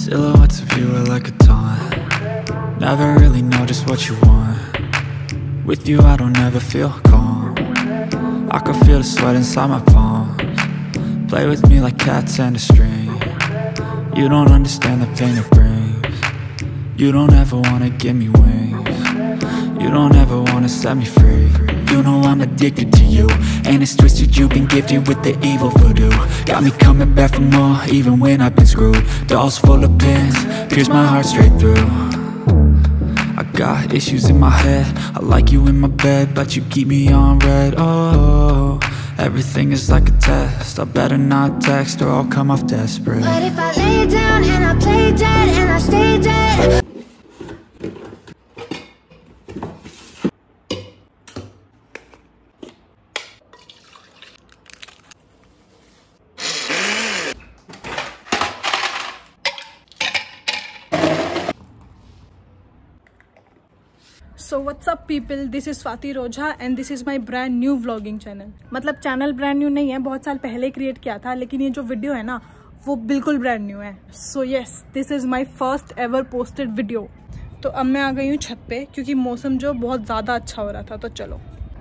Silhouettes of you are like a taunt. Never really know just what you want. With you I don't ever feel calm. I can feel the sweat inside my palms. Play with me like cats and a string. You don't understand the pain it brings. You don't ever wanna give me wings. You don't ever wanna set me free. You know I'm addicted to you, and it's twisted, you've been gifted with the evil voodoo. Got me coming back for more, even when I've been screwed. Dolls full of pins, pierce my heart straight through. I got issues in my head, I like you in my bed, but you keep me on red. Oh, everything is like a test, I better not text or I'll come off desperate. But if I lay down and I play dead and I stay dead. So what's up people, this is Swati Roja and this is my brand new vlogging channel. मतलब channel brand new नहीं है, बहुत साल पहले create किया था, लेकिन ये जो वीडियो है ना वो बिल्कुल ब्रांड न्यू है. So yes, this is my first ever posted video. तो अब मैं आ गई हूँ छत पे क्योंकि मौसम जो बहुत ज़्यादा अच्छा हो रहा था. तो चलो.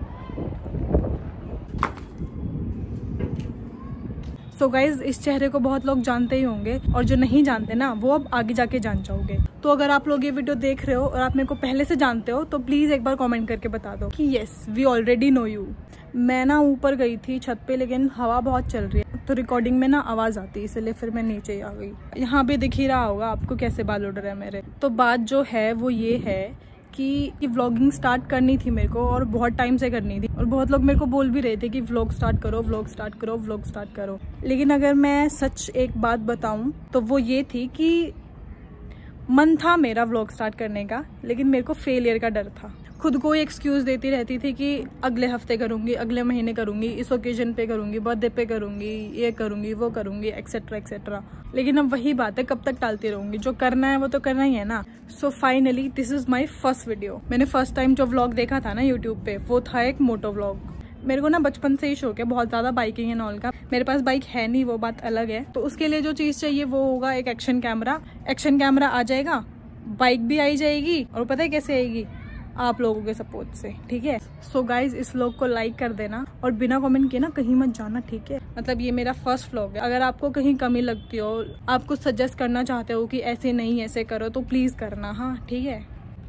सो गाइज, इस चेहरे को बहुत लोग जानते ही होंगे और जो नहीं जानते ना वो अब आगे जाके जान जाओगे. तो अगर आप लोग ये वीडियो देख रहे हो और आप मेरे को पहले से जानते हो तो प्लीज एक बार कमेंट करके बता दो कि yes we already know you. मैं ना ऊपर गई थी छत पे, लेकिन हवा बहुत चल रही है तो रिकॉर्डिंग में ना आवाज आती है, इसलिए फिर मैं नीचे ही आ गई. यहाँ पे दिख ही रहा होगा आपको कैसे बाल उड़ रहे हैं मेरे. तो बात जो है वो ये है कि व्लॉगिंग स्टार्ट करनी थी मेरे को और बहुत टाइम से करनी थी, और बहुत लोग मेरे को बोल भी रहे थे कि व्लॉग स्टार्ट करो, व्लॉग स्टार्ट करो, व्लॉग स्टार्ट करो. लेकिन अगर मैं सच एक बात बताऊं तो वो ये थी कि मन था मेरा व्लॉग स्टार्ट करने का, लेकिन मेरे को फेलियर का डर था. खुद को एक्सक्यूज देती रहती थी कि अगले हफ्ते करूंगी, अगले महीने करूंगी, इस ओकेजन पे करूंगी, बर्थडे पे करूंगी, ये करूंगी, वो करूंगी, एक्सेट्रा एक्सेट्रा. लेकिन अब वही बात है, कब तक टालती रहूंगी. जो करना है वो तो करना ही है ना. So finally this is my first video. मैंने फर्स्ट टाइम जो व्लॉग देखा था ना यूट्यूब पे वो था एक मोटो व्लॉग. मेरे को ना बचपन से ही शौक है बहुत ज्यादा बाइकिंग एंड ऑल का. मेरे पास बाइक है नहीं, वो बात अलग है. तो उसके लिए जो चीज चाहिए वो होगा एक एक्शन कैमरा. एक्शन कैमरा आ जाएगा, बाइक भी आई जाएगी, और पता है कैसे आएगी? आप लोगों के सपोर्ट से. ठीक है. सो गाइज, इस व्लॉग को लाइक कर देना और बिना कमेंट किए ना कहीं मत जाना. ठीक है. मतलब ये मेरा फर्स्ट व्लॉग है. अगर आपको कहीं कमी लगती हो, आप कुछ सजेस्ट करना चाहते हो कि ऐसे नहीं ऐसे करो, तो प्लीज करना. हाँ ठीक है.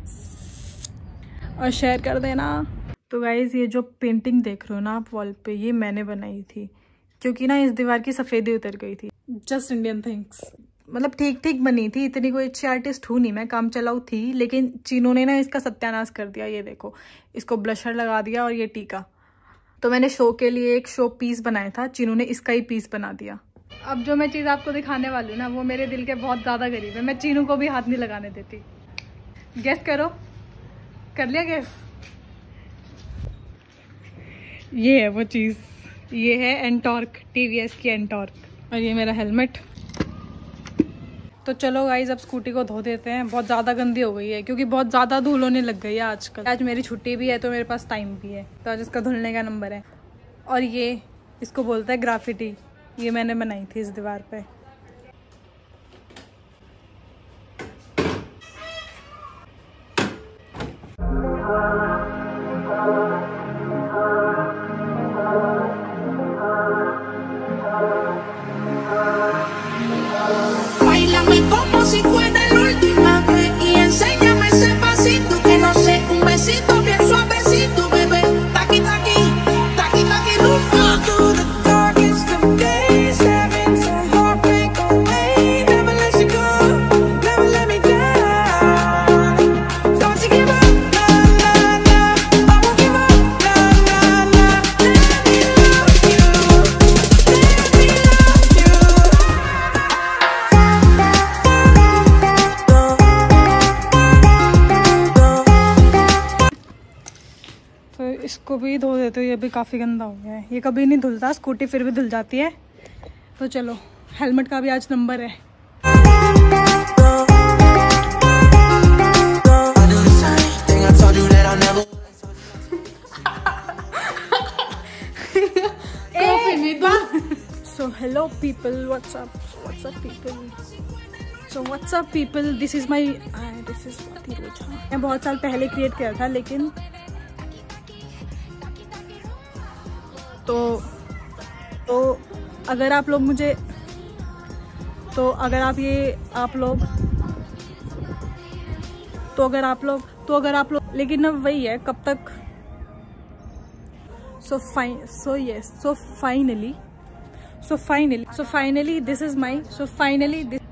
और शेयर कर देना. तो गाइज, ये जो पेंटिंग देख रहे हो ना आप वॉल पे, ये मैंने बनाई थी क्योंकि ना इस दीवार की सफेदी उतर गई थी. Just Indian things. मतलब ठीक ठीक बनी थी, इतनी कोई अच्छी आर्टिस्ट हूँ नहीं मैं, काम चलाऊ थी. लेकिन चीनों ने ना इसका सत्यानाश कर दिया. ये देखो, इसको ब्लशर लगा दिया और ये टीका. तो मैंने शो के लिए एक शो पीस बनाया था, चीनों ने इसका ही पीस बना दिया. अब जो मैं चीज़ आपको दिखाने वाली हूँ ना वो मेरे दिल के बहुत ज़्यादा करीब है. मैं चीनों को भी हाथ नहीं लगाने देती. गेस करो. कर लिया गेस? ये है वो चीज़. ये है एंटॉर्क, TVS की एंटॉर्क. और ये मेरा हेलमेट. तो चलो गाइज, अब स्कूटी को धो देते हैं. बहुत ज़्यादा गंदी हो गई है क्योंकि बहुत ज़्यादा धूल होने लग गई है आजकल. आज मेरी छुट्टी भी है तो मेरे पास टाइम भी है, तो आज इसका धुलने का नंबर है. और ये इसको बोलता है ग्राफिटी. ये मैंने बनाई थी इस दीवार पे. Como si fuera la última vez y enséñame ese pasito que no sé, un besito bien suavecito, bebé. Taqui taqui, taqui taqui, rumba. Through the darkest of days, having some heartbreak on me. Never let you go, never let me down. Don't you give up, nah nah nah. I won't give up, nah nah nah. Let me love you, let me love you. तो इसको भी धो देते हो, ये भी काफ़ी गंदा हो गया है. ये कभी नहीं धुलता, स्कूटी फिर भी धुल जाती है. तो चलो, हेलमेट का भी आज नंबर है. So hello people, what's up people. So what's up people, this is मैं बहुत साल पहले क्रिएट किया था, लेकिन तो अगर आप लोग मुझे अगर आप लोग लेकिन अब वही है, कब तक। So finally this is my